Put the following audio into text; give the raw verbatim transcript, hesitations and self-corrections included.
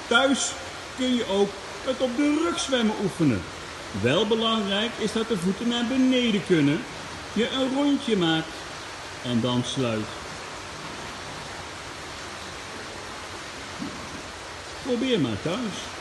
Thuis kun je ook het op de rug zwemmen oefenen. Wel belangrijk is dat de voeten naar beneden kunnen, je een rondje maakt en dan sluit. Probeer maar thuis.